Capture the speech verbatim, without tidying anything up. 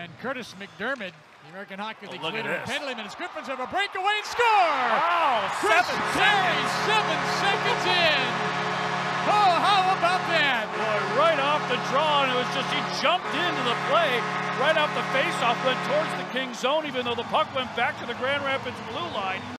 And Curtis McDermott, the American Hockey League oh, leader in this. penalty minutes. Griffins have a breakaway and score! Wow, Chris seven Terry, seconds. seven seconds in. Oh, how about that? Boy, right off the draw, and it was just, he jumped into the play right off the faceoff, went towards the King zone, even though the puck went back to the Grand Rapids blue line.